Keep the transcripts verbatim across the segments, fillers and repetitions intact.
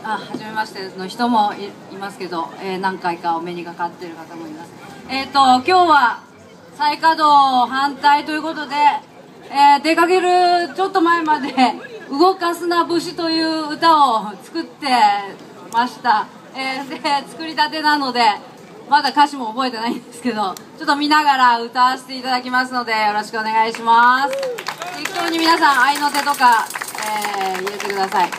あ、初めましての人も い, いますけど、えー、何回かお目にかかっている方もいます。えっ、ー、と今日は再稼働反対ということで、えー、出かけるちょっと前まで「動かすな節」という歌を作ってました。えー、で作りたてなのでまだ歌詞も覚えてないんですけど、ちょっと見ながら歌わせていただきますのでよろしくお願いします。適当に皆さん合いの手とか、えー、入れてください。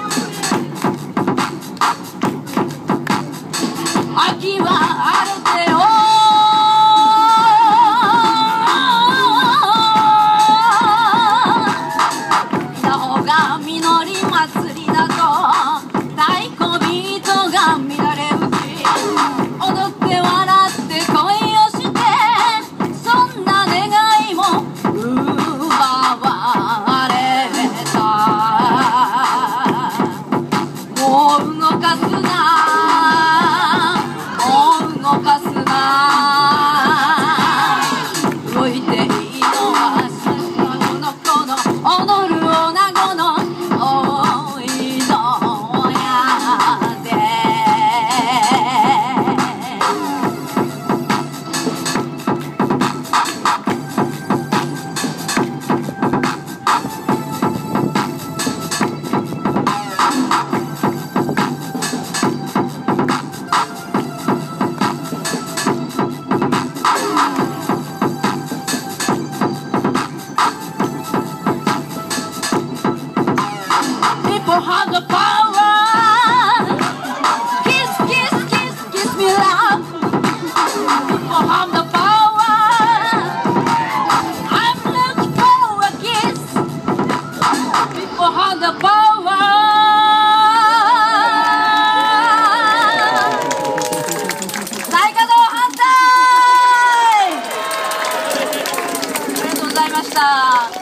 秋はある程度した。